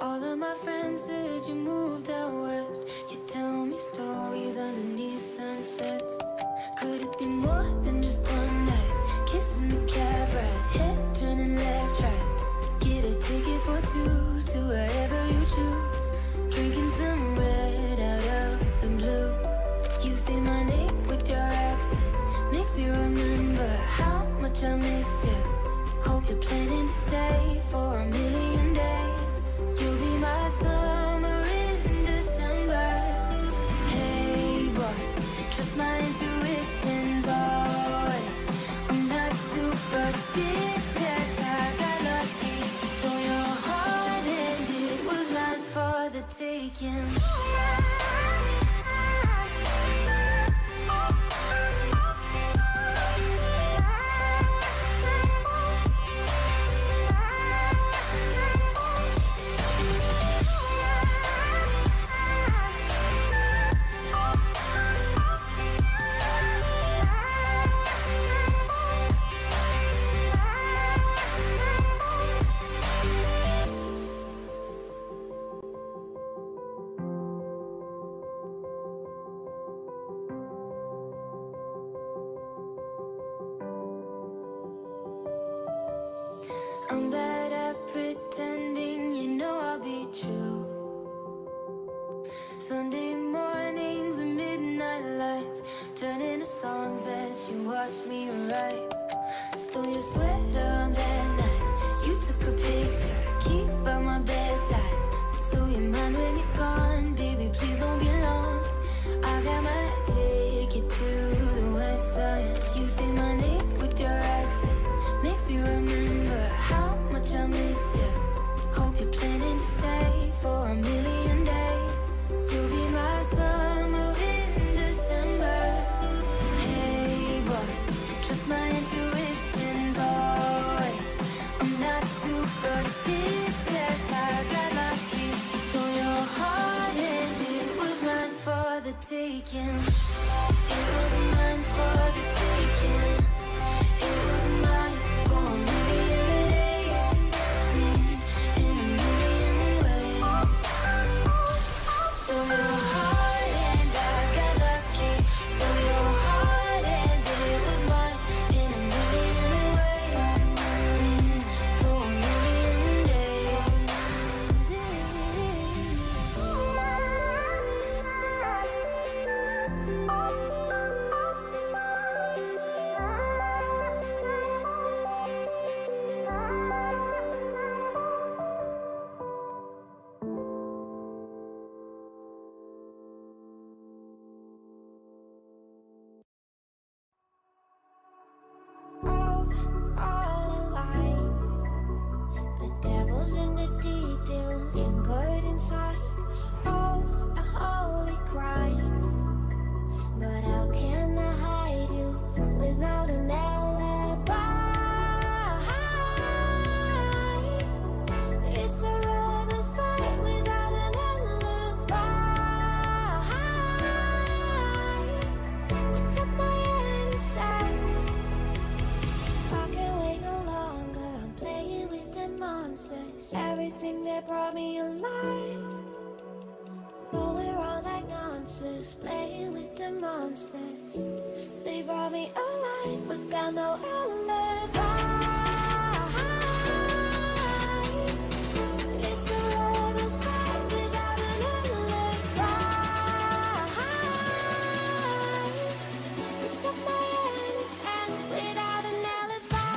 All of my friends said you moved out west. You tell me stories underneath sunsets. Could it be more than just one night? Kissing the cab ride, head turning left, right. Get a ticket for two to wherever you choose. Drinking some red out of the blue. You say my name with your accent, makes me remember how much I missed you. Hope you're planning to stay for a million days. You'll be my summer in December. Hey boy, trust my intuitions always. I'm not superstitious, I got lucky. Stole your heart and it was mine for the taking. I'm bad at pretending, you know I'll be true. Sunday mornings and midnight lights turn into songs that you watch me write. Stole your sweater on that night. You took a picture, keep by my bedside. So you're mine when you're gone, baby, please don't be long. I got my ticket to the west side. You say my name with your accent, makes me remember how much I missed you. Hope you're planning to stay for a million days. You'll be my summer in December. Hey boy, trust my intuitions always. I'm not superstitious, I got lucky. Stole your heart and it was mine for the taking. It was mine for the taking. It was mine for a million days, in a million ways. Stole your heart and I got lucky. Stole your heart and it was mine in a million ways, for a million days. All alive. The devil's in the detail, lingered inside. Oh, a holy crime. But how can I hide you without an alibi? It's a lover's fight without an alibi. You took my innocence. I can't wait no longer, I'm playing with the monsters. Everything that brought me alive, going wrong like nonsense. Playing with the monsters, they brought me alive, but got no alibi. It's a lover's fight without an alibi. You took my innocence without an alibi.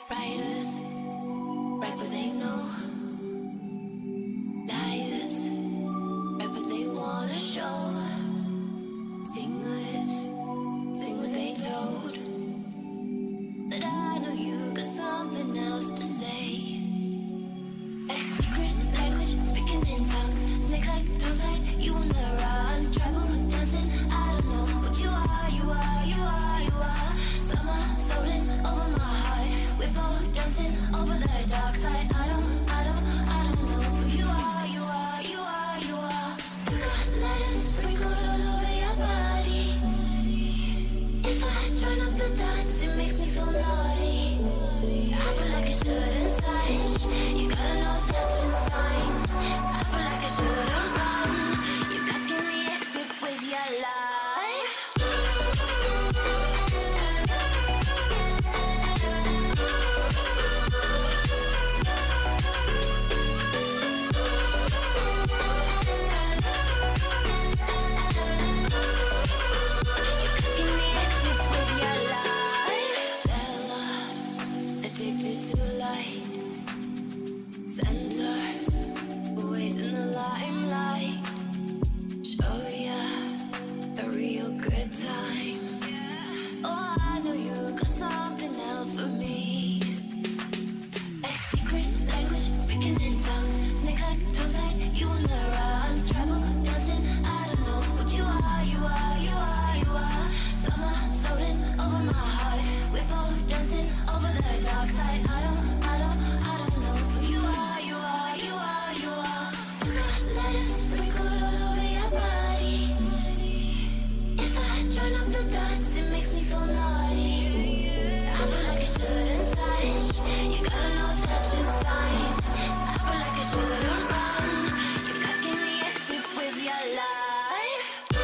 Writers write what they know. Liars write what they wanna show. Singers sing what they told. But I know you got something else to say. Like secret language, speaking in tongues. Snake like, tongue tight, you on the run. Tribal dancing, I don't know what you are, you are, you are, you are. Summer floating over my heart. We're both dancing over the dark side. I don't know who you are, you are, you are, you are. You got letters sprinkled all over your body. If I join up the dots, it makes me feel naughty. I feel like I shouldn't touch. You got a no touching sign. I feel like I shouldn't run. You're blocking the exit with your life. Addicted to light, center, always in the limelight. Show ya a real good time. Oh, I know you got something else for me. Like secret language, speaking in tongues. Snake like, tongue tight, you on the run. Tribal dancing, I don't know what you are, you are, you are, you are. Summer floating over my heart. We're both dancing over the dark side. I don't know who you are, you are, you are, you are. You got letters sprinkled all over your body. If I join up the dots, it makes me feel naughty. I feel like I shouldn't touch. You got a no touching sign. I feel like I shouldn't run. You're blocking the exit with your life.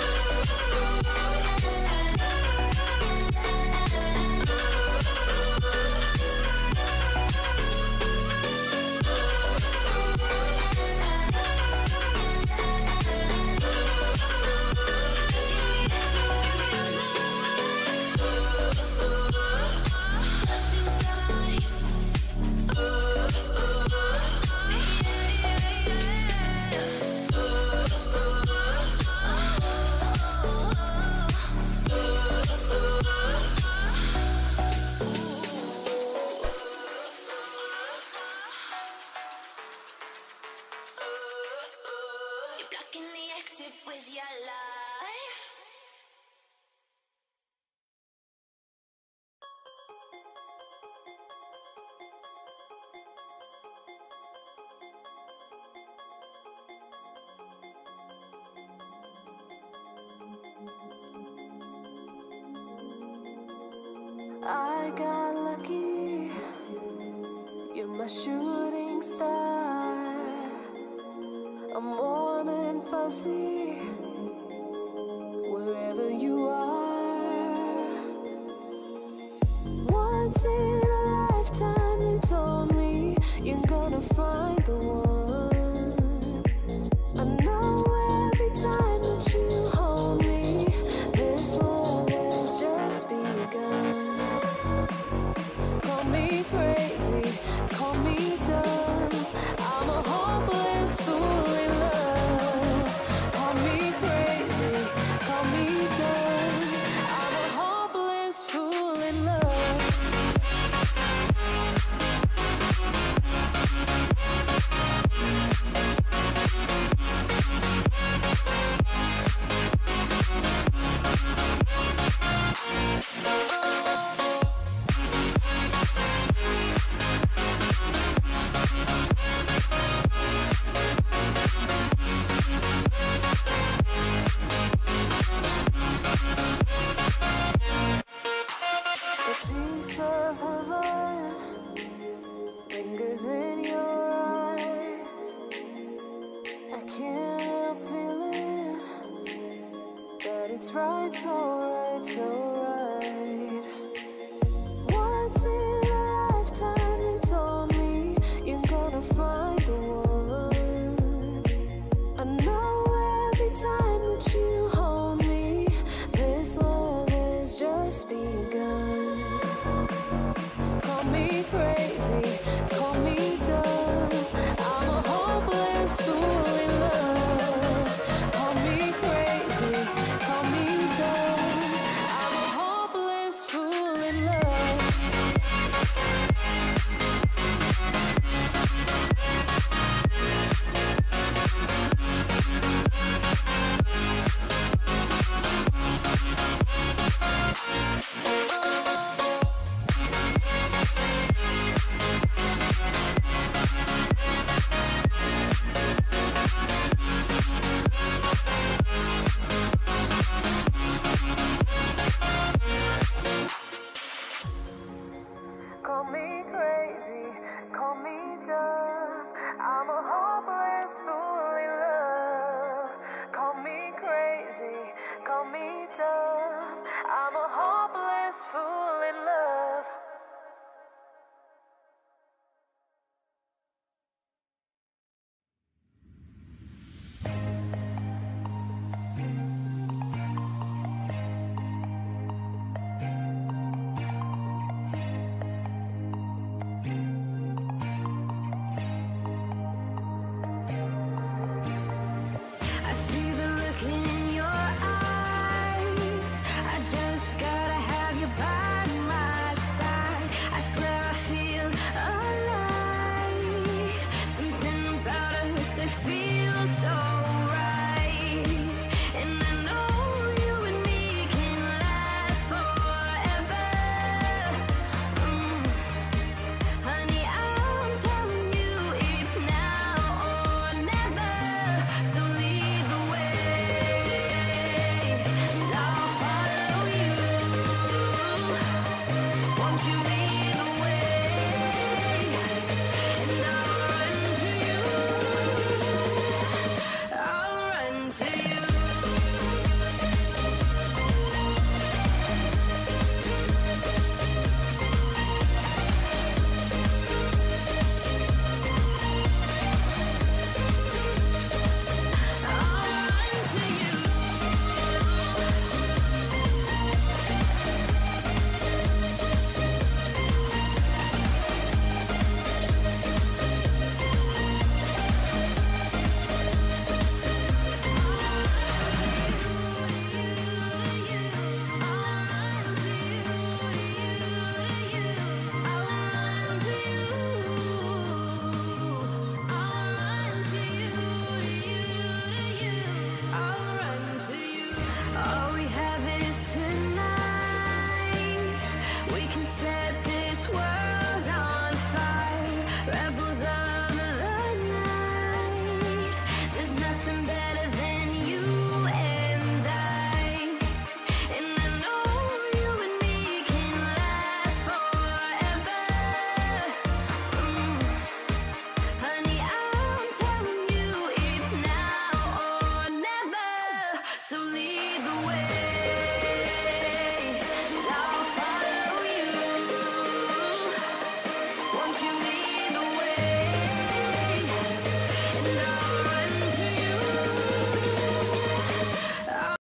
Touching sign. You're blocking the exit with your life. I got lucky, you're my shooting star. I'm warm and fuzzy wherever you are. Once in a lifetime you told me you're gonna find the one. I know every time that you hold me, this love has just begun. Call me crazy, call me dumb, I'm a hopeless fool in love. Call me crazy, call me dumb, I'm a hopeless fool in love. crazy, call me dumb. I'm a hopeless fool